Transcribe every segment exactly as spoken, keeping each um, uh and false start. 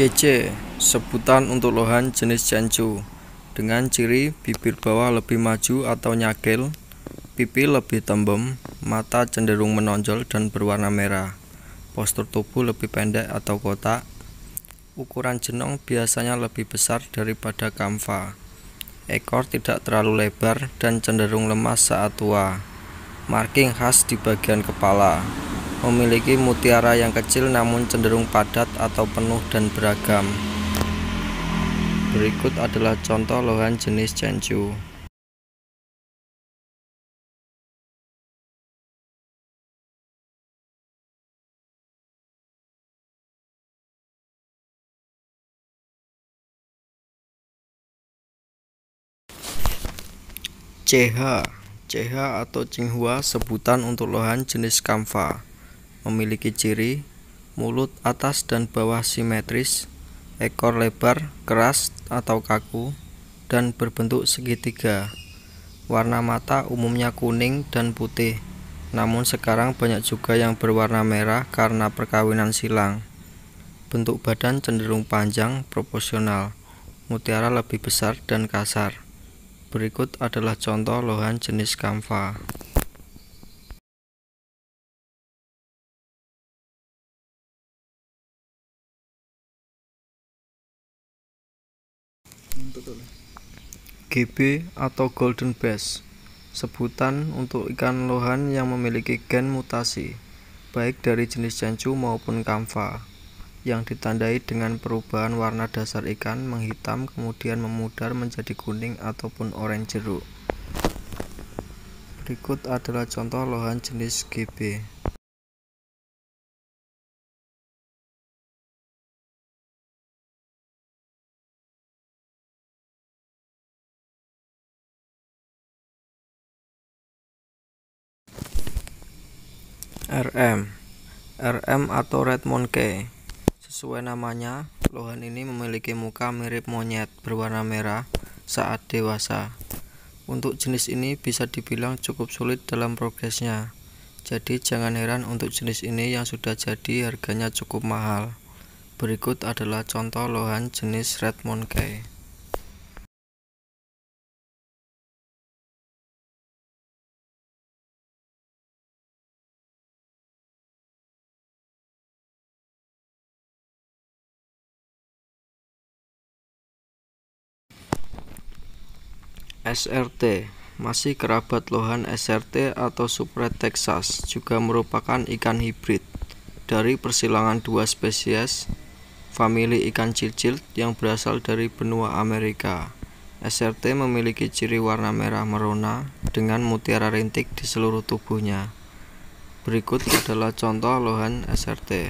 C C, sebutan untuk lohan jenis Cencu, dengan ciri bibir bawah lebih maju atau nyakil, pipi lebih tembem, mata cenderung menonjol dan berwarna merah, postur tubuh lebih pendek atau kotak, ukuran jenong biasanya lebih besar daripada kamfa, ekor tidak terlalu lebar dan cenderung lemas saat tua, marking khas di bagian kepala. Memiliki mutiara yang kecil namun cenderung padat atau penuh dan beragam. Berikut adalah contoh lohan jenis Cencu. C H C H atau Cinghua, sebutan untuk lohan jenis kamfa. Memiliki ciri mulut atas dan bawah simetris, ekor lebar, keras atau kaku, dan berbentuk segitiga. Warna mata umumnya kuning dan putih, namun sekarang banyak juga yang berwarna merah karena perkawinan silang. Bentuk badan cenderung panjang, proporsional, mutiara lebih besar dan kasar. Berikut adalah contoh lohan jenis kamfa. G B atau golden bass, sebutan untuk ikan lohan yang memiliki gen mutasi, baik dari jenis Cencu maupun kamfa, yang ditandai dengan perubahan warna dasar ikan menghitam kemudian memudar menjadi kuning ataupun oranye jeruk. Berikut adalah contoh lohan jenis G B. R M R M atau red monkey. Sesuai namanya, lohan ini memiliki muka mirip monyet berwarna merah saat dewasa. Untuk jenis ini bisa dibilang cukup sulit dalam progresnya. Jadi jangan heran untuk jenis ini yang sudah jadi harganya cukup mahal. Berikut adalah contoh lohan jenis red monkey. S R T, masih kerabat lohan S R T atau Supret Texas, juga merupakan ikan hibrid dari persilangan dua spesies famili ikan cicil yang berasal dari benua Amerika. S R T memiliki ciri warna merah merona dengan mutiara rintik di seluruh tubuhnya. Berikut adalah contoh lohan S R T.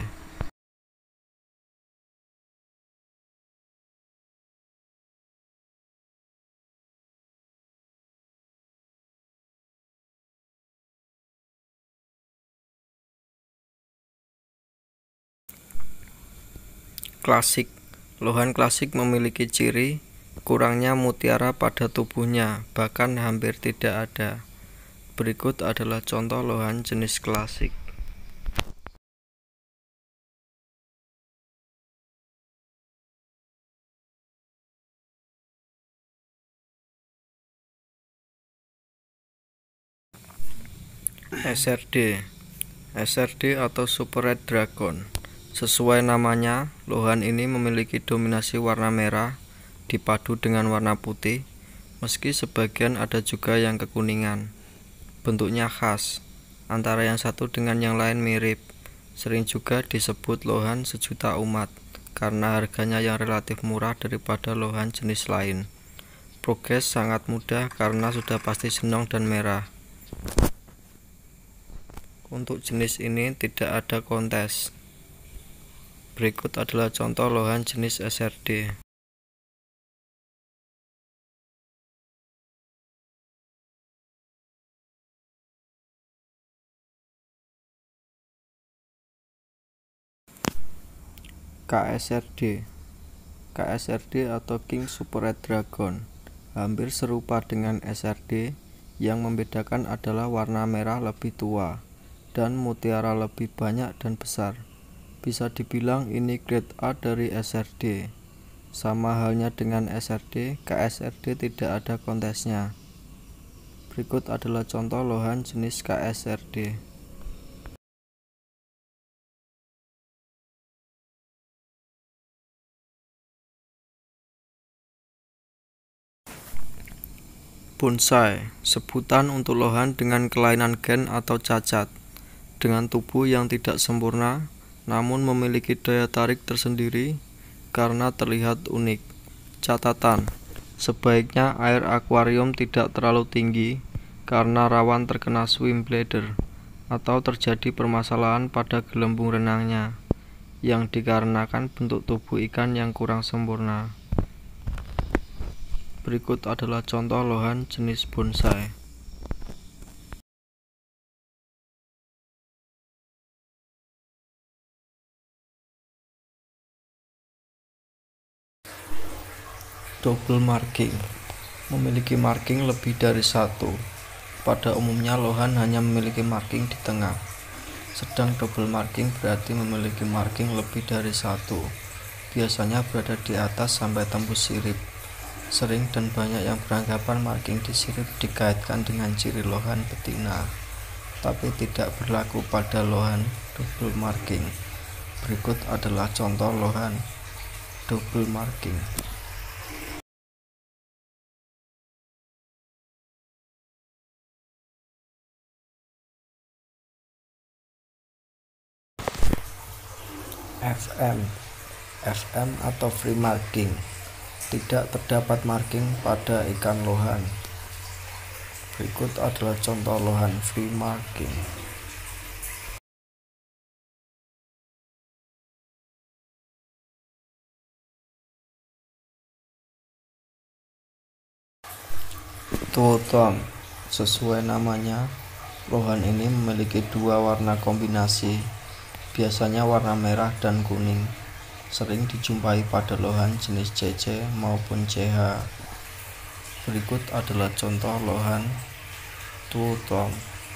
Klasik, lohan klasik memiliki ciri kurangnya mutiara pada tubuhnya, bahkan hampir tidak ada. Berikut adalah contoh lohan jenis klasik. S R D S R D atau Super Red Dragon. Sesuai namanya, lohan ini memiliki dominasi warna merah dipadu dengan warna putih, meski sebagian ada juga yang kekuningan. Bentuknya khas, antara yang satu dengan yang lain mirip. Sering juga disebut lohan sejuta umat, karena harganya yang relatif murah daripada lohan jenis lain. Progres sangat mudah karena sudah pasti senong dan merah. Untuk jenis ini tidak ada kontes. Berikut adalah contoh lohan jenis S R D. K S R D K S R D atau King Super Red Dragon hampir serupa dengan S R D, yang membedakan adalah warna merah lebih tua dan mutiara lebih banyak dan besar. Bisa dibilang ini grade A dari S R D. Sama halnya dengan S R D, K S R D tidak ada kontesnya. Berikut adalah contoh lohan jenis K S R D. Bonsai, sebutan untuk lohan dengan kelainan gen atau cacat, dengan tubuh yang tidak sempurna, namun memiliki daya tarik tersendiri karena terlihat unik. Catatan, sebaiknya air akuarium tidak terlalu tinggi karena rawan terkena swim bladder atau terjadi permasalahan pada gelembung renangnya, yang dikarenakan bentuk tubuh ikan yang kurang sempurna. Berikut adalah contoh lohan jenis bonsai. Double marking, memiliki marking lebih dari satu. Pada umumnya lohan hanya memiliki marking di tengah, sedang double marking berarti memiliki marking lebih dari satu. Biasanya berada di atas sampai tembus sirip. Sering dan banyak yang beranggapan marking di sirip dikaitkan dengan ciri lohan betina, tapi tidak berlaku pada lohan double marking. Berikut adalah contoh lohan double marking. F M F M atau free marking, tidak terdapat marking pada ikan lohan. Berikut adalah contoh lohan free marking. Two-tone, sesuai namanya, lohan ini memiliki dua warna kombinasi, biasanya warna merah dan kuning. Sering dijumpai pada lohan jenis C C maupun C H. Berikut adalah contoh lohan two-tone.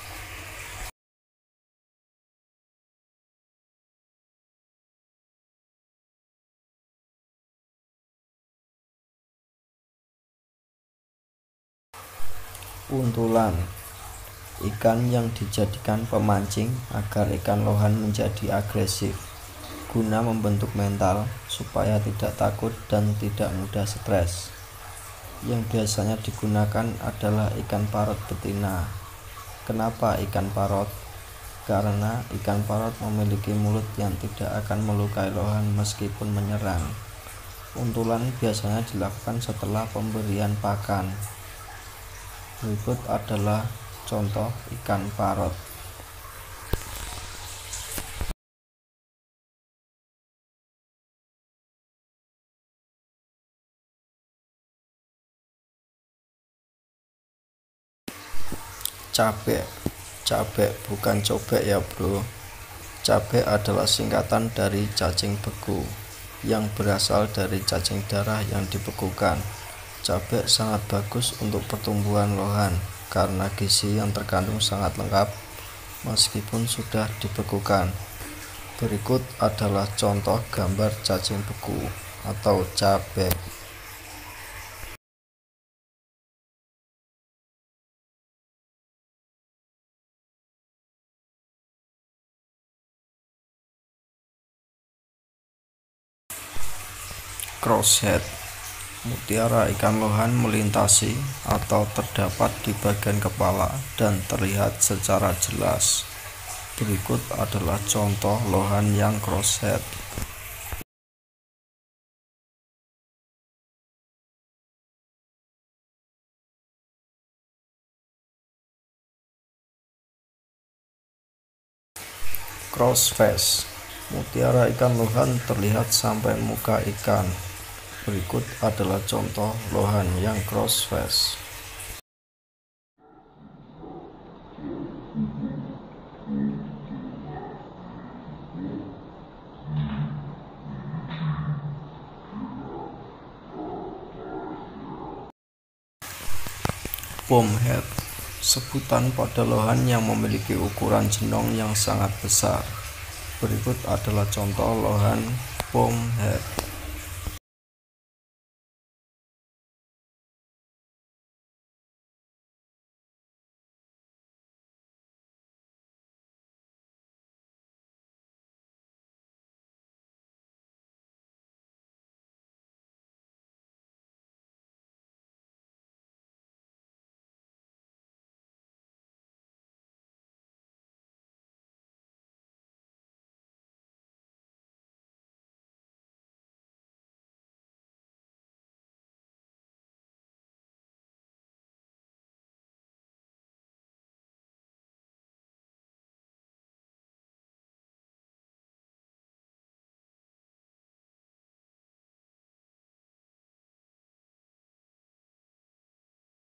Untulan, ikan yang dijadikan pemancing agar ikan lohan menjadi agresif, guna membentuk mental supaya tidak takut dan tidak mudah stres. Yang biasanya digunakan adalah ikan parot betina. Kenapa ikan parot? Karena ikan parot memiliki mulut yang tidak akan melukai lohan meskipun menyerang. Untulan biasanya dilakukan setelah pemberian pakan. Berikut adalah contoh ikan parot. Cabek, cabek bukan cobek ya bro. Cabek adalah singkatan dari cacing beku, yang berasal dari cacing darah yang dibekukan. Cabek sangat bagus untuk pertumbuhan lohan karena gizi yang terkandung sangat lengkap meskipun sudah dibekukan. Berikut adalah contoh gambar cacing beku atau cabek. Crosshead, mutiara ikan lohan melintasi atau terdapat di bagian kepala dan terlihat secara jelas. Berikut adalah contoh lohan yang crosshead. Crossface, mutiara ikan lohan terlihat sampai muka ikan. Berikut adalah contoh lohan yang crossface. Bombhead, sebutan pada lohan yang memiliki ukuran jenong yang sangat besar. Berikut adalah contoh lohan Pomhead.